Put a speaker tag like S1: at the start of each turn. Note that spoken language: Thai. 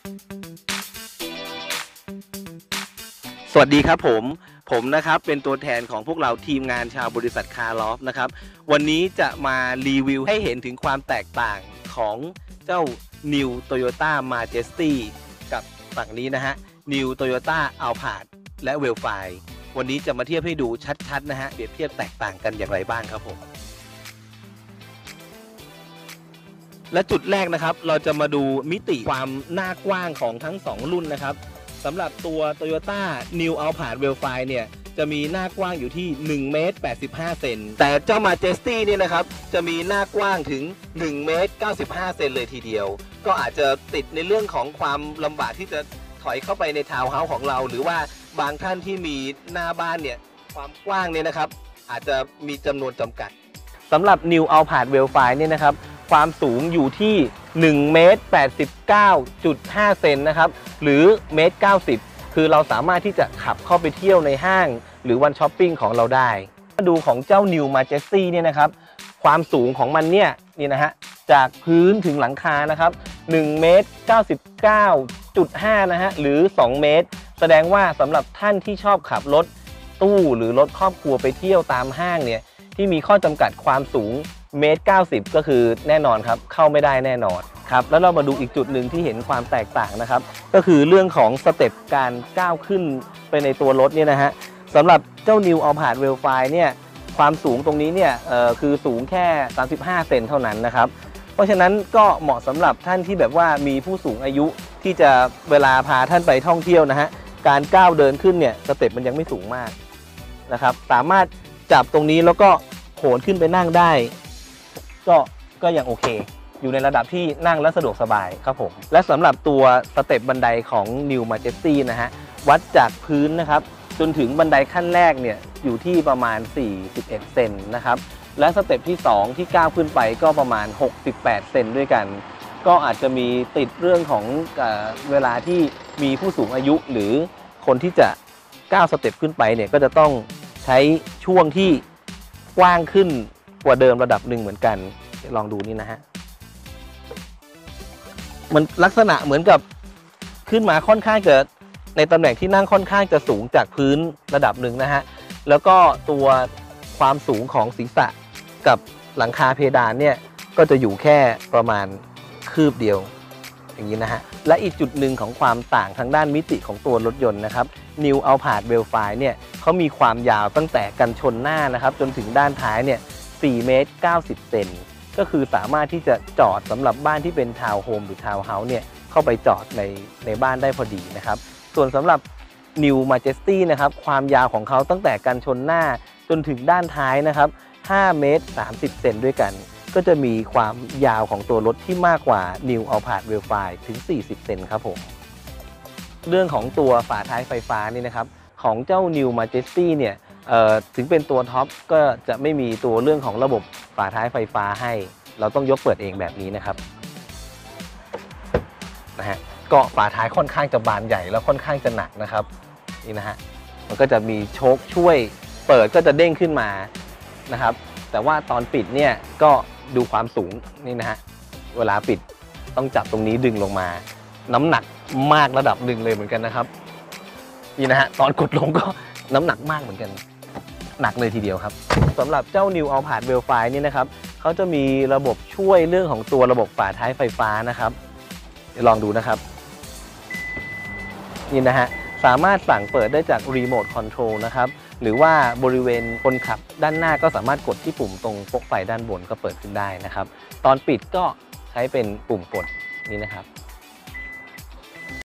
S1: สวัสดีครับผมนะครับเป็นตัวแทนของพวกเราทีมงานชาวบริษัทคาร์ลอฟนะครับวันนี้จะมารีวิวให้เห็นถึงความแตกต่างของเจ้า New Toyota Majesty กับฝั่งนี้นะฮะ New Toyota Alphard และ Velfire วันนี้จะมาเทียบให้ดูชัดๆนะฮะเปรียบเทียบแตกต่างกันอย่างไรบ้างครับผมและจุดแรกนะครับเราจะมาดูมิติความหน้ากว้างของทั้ง2รุ่นนะครับสำหรับตัว Toyota New Alphard Velfire เนี่ยจะมีหน้ากว้างอยู่ที่1เมตร85เซนแต่เจ้า Majesty เนี่ยนะครับจะมีหน้ากว้างถึง1เมตร95เซนเลยทีเดียวก็อาจจะติดในเรื่องของความลำบากที่จะถอยเข้าไปในทาวน์เฮาส์ของเราหรือว่าบางท่านที่มีหน้าบ้านเนี่ยความกว้างเนี่ยนะครับอาจจะมีจำนวนจำกัดสำหรับ New Alphard Velfire เนี่ยนะครับความสูงอยู่ที่1เมตร89.5เซนนะครับหรือ1เมตร90คือเราสามารถที่จะขับเข้าไปเที่ยวในห้างหรือวันช้อปปิ้งของเราได้มาดูของเจ้า New Majesty เนี่ยนะครับความสูงของมันเนี่ยนี่นะฮะจากพื้นถึงหลังคานะครับ1เมตร99.5นะฮะหรือ2เมตรแสดงว่าสำหรับท่านที่ชอบขับรถตู้หรือรถครอบครัวไปเที่ยวตามห้างเนี่ยที่มีข้อจำกัดความสูง1เมตร90ก็คือแน่นอนครับเข้าไม่ได้แน่นอนครับแล้วเรามาดูอีกจุดหนึ่งที่เห็นความแตกต่างนะครับก็คือเรื่องของสเต็ปการก้าวขึ้นไปในตัวรถเนี่ยนะฮะสำหรับเจ้า New Alphard Velfire เนี่ยความสูงตรงนี้เนี่ยคือสูงแค่35เซนเท่านั้นนะครับเพราะฉะนั้นก็เหมาะสำหรับท่านที่แบบว่ามีผู้สูงอายุที่จะเวลาพาท่านไปท่องเที่ยวนะฮะการก้าวเดินขึ้นเนี่ยสเต็ปมันยังไม่สูงมากนะครับสามารถจับตรงนี้แล้วก็โหนขึ้นไปนั่งได้ก็ยังโอเคอยู่ในระดับที่นั่งและสะดวกสบายครับผมและสำหรับตัวสเต็ปบันไดของ New Majesty นะฮะวัดจากพื้นนะครับจนถึงบันไดขั้นแรกเนี่ยอยู่ที่ประมาณ41เซนนะครับและสเต็ปที่2ที่ก้าวขึ้นไปก็ประมาณ68เซนด้วยกันก็อาจจะมีติดเรื่องของเวลาที่มีผู้สูงอายุหรือคนที่จะก้าวสเต็ปขึ้นไปเนี่ยก็จะต้องใช้ช่วงที่กว้างขึ้นกว่าเดิมระดับหนึ่งเหมือนกันลองดูนี่นะฮะมันลักษณะเหมือนกับขึ้นมาค่อนข้างจะในตำแหน่งที่นั่งค่อนข้างจะสูงจากพื้นระดับหนึ่งนะฮะแล้วก็ตัวความสูงของศีรษะกับหลังคาเพดานเนี่ยก็จะอยู่แค่ประมาณคืบเดียวอย่างนี้นะฮะและอีกจุดหนึ่งของความต่างทางด้านมิติของตัวรถยนต์นะครับ New Alphard Velfire เนี่ยเขามีความยาวตั้งแต่กันชนหน้านะครับจนถึงด้านท้ายเนี่ย4เมตร90เซนก็คือสามารถที่จะจอดสำหรับบ้านที่เป็นทาวน์โฮมหรือทาวน์เฮาส์เนี่ยเข้าไปจอดในบ้านได้พอดีนะครับส่วนสำหรับ New Majesty นะครับความยาวของเขาตั้งแต่กันชนหน้าจนถึงด้านท้ายนะครับ5เมตร30เซนด้วยกันก็จะมีความยาวของตัวรถที่มากกว่า New Alphard Velfire ถึง40เซนครับผมเรื่องของตัวฝาท้ายไฟฟ้านี่นะครับของเจ้า New Majesty เนี่ยถึงเป็นตัวท็อปก็จะไม่มีตัวเรื่องของระบบฝาท้ายไฟฟ้าให้เราต้องยกเปิดเองแบบนี้นะครับนะฮะก็ฝาท้ายค่อนข้างจะบานใหญ่แล้วค่อนข้างจะหนักนะครับนี่นะฮะมันก็จะมีโชคช่วยเปิดก็จะเด้งขึ้นมานะครับแต่ว่าตอนปิดเนี่ยก็ดูความสูงนี่นะฮะเวลาปิดต้องจับตรงนี้ดึงลงมาน้ำหนักมากระดับหนึ่งเลยเหมือนกันนะครับนี่นะฮะตอนกดลงก็น้ำหนักมากเหมือนกันหนักเลยทีเดียวครับสำหรับเจ้า New Alphard Velfire นี่นะครับเขาจะมีระบบช่วยเรื่องของตัวระบบฝาท้ายไฟฟ้านะครับเดี๋ยวลองดูนะครับนี่นะฮะสามารถสั่งเปิดได้จากรีโมทคอนโทรลนะครับหรือว่าบริเวณคนขับด้านหน้าก็สามารถกดที่ปุ่มตรงปลั๊กไฟด้านบนก็เปิดขึ้นได้นะครับตอนปิดก็ใช้เป็นปุ่มกดนี้นะครับ